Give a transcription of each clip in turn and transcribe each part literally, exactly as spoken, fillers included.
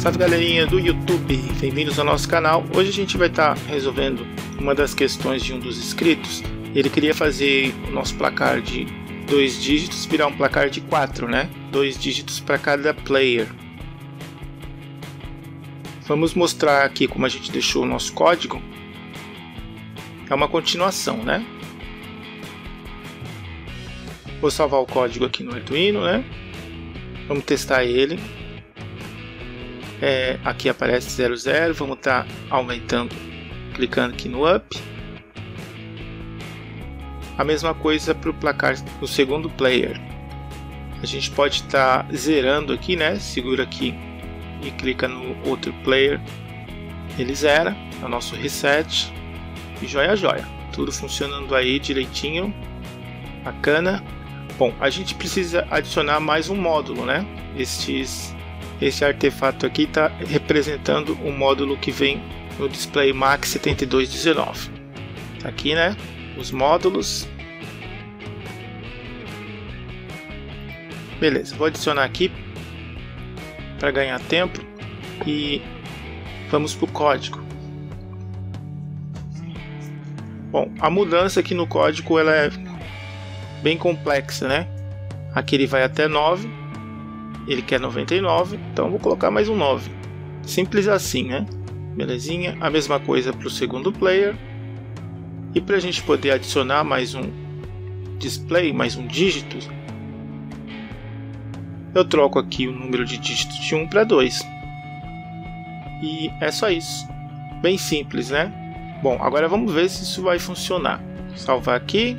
Salve galerinha do YouTube, bem-vindos ao nosso canal. Hoje a gente vai estar tá resolvendo uma das questões de um dos inscritos. Ele queria fazer o nosso placar de dois dígitos virar um placar de quatro, né? Dois dígitos para cada player. Vamos mostrar aqui como a gente deixou o nosso código. É uma continuação, né? Vou salvar o código aqui no Arduino, né? Vamos testar ele. É, aqui aparece zero zero, vamos estar tá aumentando, clicando aqui no up. A mesma coisa para o placar no segundo player. A gente pode estar tá zerando aqui, né? Segura aqui e clica no outro player. Ele zera, é o nosso reset. E joia, joia. Tudo funcionando aí direitinho. Bacana. Bom, a gente precisa adicionar mais um módulo, né? Estes... Esse artefato aqui está representando o módulo que vem no display Max setenta e dois dezenove. Tá aqui, né? Os módulos. Beleza, vou adicionar aqui para ganhar tempo e vamos para o código. Bom, a mudança aqui no código ela é bem complexa, né? Aqui ele vai até nove. Ele quer noventa e nove, então vou colocar mais um nove. Simples assim, né? Belezinha. A mesma coisa para o segundo player. E para a gente poder adicionar mais um display, mais um dígito, eu troco aqui o número de dígitos de um para dois. E é só isso. Bem simples, né? Bom, agora vamos ver se isso vai funcionar. Salvar aqui.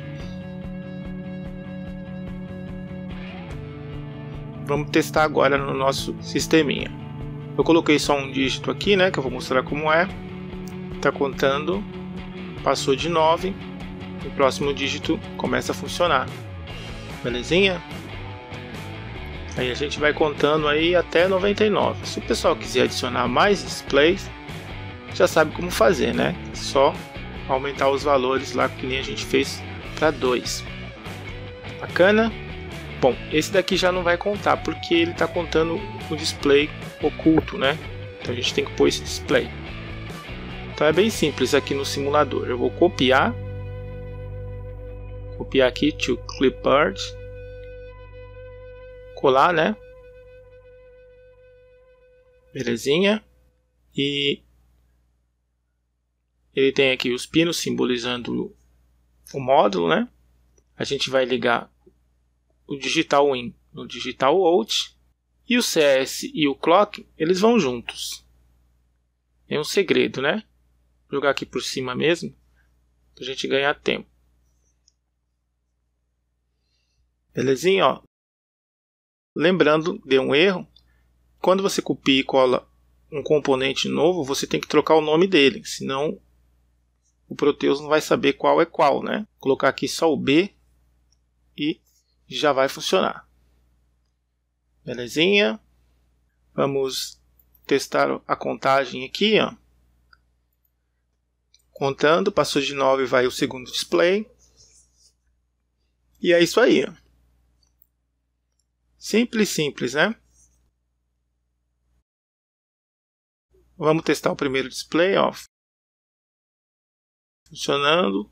Vamos testar agora no nosso sisteminha. Eu coloquei só um dígito aqui, né? Que eu vou mostrar como é. Tá contando. Passou de nove. O próximo dígito começa a funcionar. Belezinha? Aí a gente vai contando aí até noventa e nove. Se o pessoal quiser adicionar mais displays, já sabe como fazer, né? É só aumentar os valores lá que nem a gente fez para dois. Bacana? Bom, esse daqui já não vai contar, porque ele está contando o display oculto, né? Então a gente tem que pôr esse display. Então é bem simples aqui no simulador. Eu vou copiar. Copiar aqui to clipboard. Colar, né? Belezinha. E ele tem aqui os pinos simbolizando o módulo, né? A gente vai ligar o digital in no digital out e o C S e o clock eles vão juntos. É um segredo, né? Vou jogar aqui por cima mesmo pra gente ganhar tempo. Belezinha, ó. Lembrando, deu um erro. Quando você copia e cola um componente novo, você tem que trocar o nome dele, senão o Proteus não vai saber qual é qual, né? Vou colocar aqui só o B e já vai funcionar. Belezinha. Vamos testar a contagem aqui, ó. Contando, passou de nove, vai o segundo display. E é isso aí, ó. Simples, simples, né? Vamos testar o primeiro display, ó. Funcionando.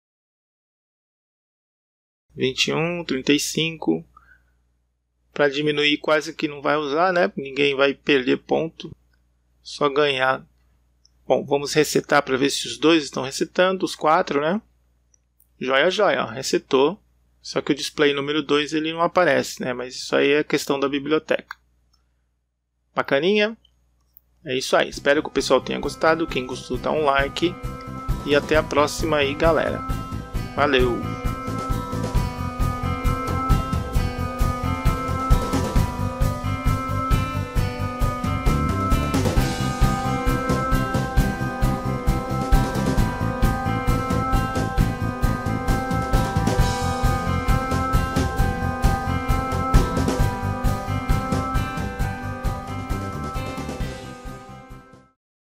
vinte e um, trinta e cinco. Para diminuir quase que não vai usar, né? Ninguém vai perder ponto. Só ganhar. Bom, vamos resetar para ver se os dois estão resetando. Os quatro, né? Joia, joia. Ó, resetou. Só que o display número dois ele não aparece, né? Mas isso aí é questão da biblioteca. Bacaninha. É isso aí. Espero que o pessoal tenha gostado. Quem gostou, dá um like. E até a próxima aí, galera. Valeu!